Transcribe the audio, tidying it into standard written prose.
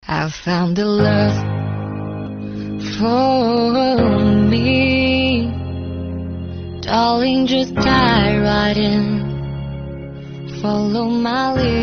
I found the love for me. Darling, just dive right in. Follow my lead.